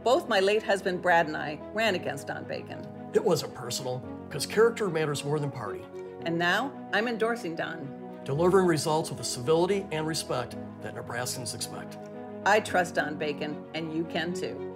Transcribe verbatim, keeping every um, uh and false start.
Both my late husband Brad and I ran against Don Bacon. It wasn't personal, because character matters more than party. And now I'm endorsing Don. Delivering results with the civility and respect that Nebraskans expect. I trust Don Bacon, and you can too.